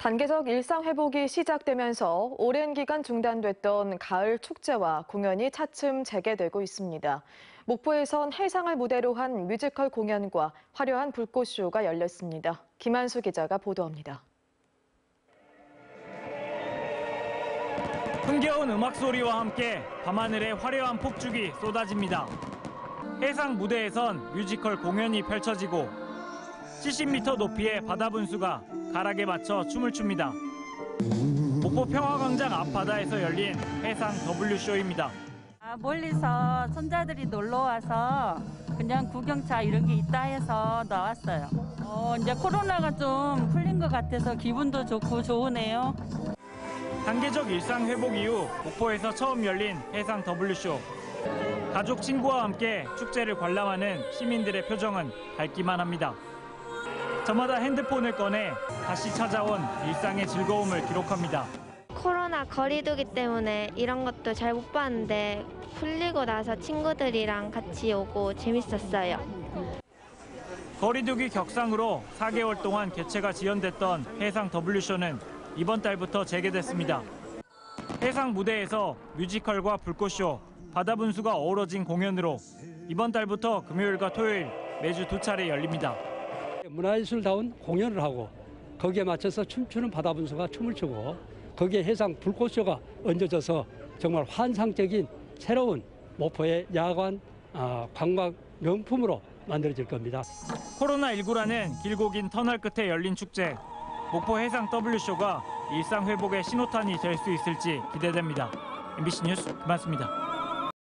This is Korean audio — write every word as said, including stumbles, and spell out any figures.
단계적 일상 회복이 시작되면서 오랜 기간 중단됐던 가을 축제와 공연이 차츰 재개되고 있습니다. 목포에선 해상을 무대로 한 뮤지컬 공연과 화려한 불꽃쇼가 열렸습니다. 김한수 기자가 보도합니다. 흥겨운 음악 소리와 함께 밤하늘에 화려한 폭죽이 쏟아집니다. 해상 무대에선 뮤지컬 공연이 펼쳐지고 칠십 미터 높이의 바다 분수가 가락에 맞춰 춤을 춥니다. 목포 평화광장 앞바다에서 열린 해상 더블유쇼입니다. 아, 멀리서 손자들이 놀러 와서 그냥 구경차 이런 게 있다 해서 나왔어요. 어, 이제 코로나가 좀 풀린 것 같아서 기분도 좋고 좋으네요. 단계적 일상 회복 이후 목포에서 처음 열린 해상 더블유쇼. 가족 친구와 함께 축제를 관람하는 시민들의 표정은 밝기만 합니다. 저마다 핸드폰을 꺼내 다시 찾아온 일상의 즐거움을 기록합니다. 코로나 거리두기 때문에 이런 것도 잘 못 봤는데 풀리고 나서 친구들이랑 같이 오고 재밌었어요. 거리두기 격상으로 사 개월 동안 개최가 지연됐던 해상 더블유쇼는 이번 달부터 재개됐습니다. 해상 무대에서 뮤지컬과 불꽃쇼, 바다 분수가 어우러진 공연으로 이번 달부터 금요일과 토요일 매주 두 차례 열립니다. 문화예술다운 공연을 하고 거기에 맞춰서 춤추는 바다 분수가 춤을 추고 거기에 해상 불꽃쇼가 얹어져서 정말 환상적인 새로운 목포의 야간 관광 명품으로 만들어질 겁니다. 코로나십구라는 길고 긴 터널 끝에 열린 축제. 목포 해상 더블유쇼가 일상 회복의 신호탄이 될 수 있을지 기대됩니다. 엠비씨 뉴스 김한수입니다.